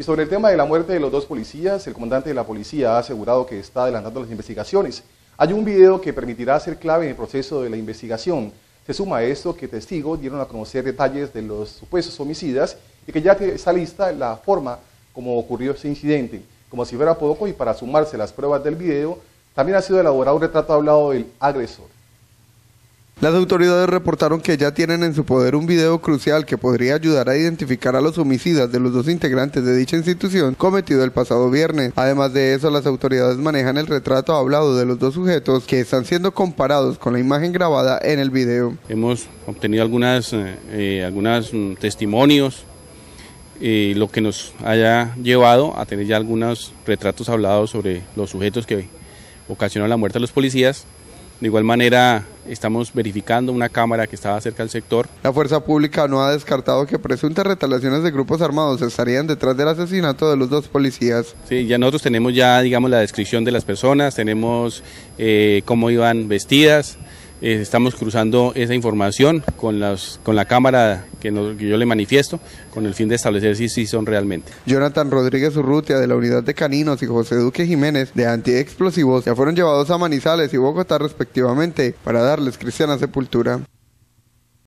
Y sobre el tema de la muerte de los dos policías, el comandante de la policía ha asegurado que está adelantando las investigaciones. Hay un video que permitirá ser clave en el proceso de la investigación. Se suma a esto que testigos dieron a conocer detalles de los supuestos homicidas y que ya está lista la forma como ocurrió ese incidente. Como si fuera poco, y para sumarse las pruebas del video, también ha sido elaborado un retrato hablado del agresor. Las autoridades reportaron que ya tienen en su poder un video crucial que podría ayudar a identificar a los homicidas de los dos integrantes de dicha institución cometido el pasado viernes. Además de eso, las autoridades manejan el retrato hablado de los dos sujetos que están siendo comparados con la imagen grabada en el video. Hemos obtenido algunos testimonios, lo que nos haya llevado a tener ya algunos retratos hablados sobre los sujetos que ocasionaron la muerte de los policías. De igual manera, estamos verificando una cámara que estaba cerca del sector. La fuerza pública no ha descartado que presuntas retaliaciones de grupos armados estarían detrás del asesinato de los dos policías. Sí, ya nosotros tenemos digamos, la descripción de las personas, tenemos cómo iban vestidas. Estamos cruzando esa información con la cámara que yo le manifiesto, con el fin de establecer si son realmente. Jonathan Rodríguez Urrutia, de la Unidad de Caninos, y José Duque Jiménez, de Antiexplosivos, ya fueron llevados a Manizales y Bogotá respectivamente para darles cristiana sepultura.